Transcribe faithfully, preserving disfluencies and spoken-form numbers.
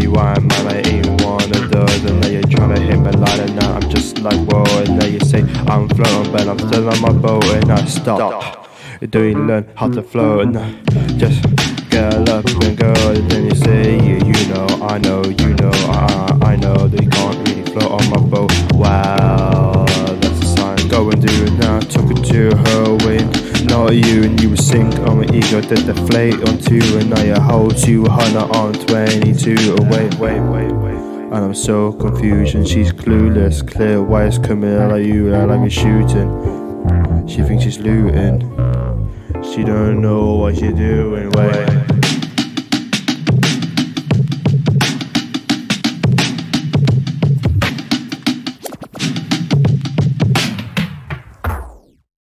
rewind, man, I ain't one of those. And now you're trying to hit me like that. Now I'm just like, whoa. And now you say I'm floating, but I'm still on my boat. And I stop. Do you learn how to float? And I just get up and go. And then you say, yeah, you know, I know, you know, uh, I know that you can't really float on my boat. Wow, that's a sign. Go and do it now. Took it to her wind. Not you, and you would sink on my ego, did deflate on two, and now you hold two hundred on twenty-two. Oh, wait, wait, wait, wait. And I'm so confused, and she's clueless. Clear wires coming out like you, out like you're shooting. She thinks she's looting. She don't know what you're doing. Wait.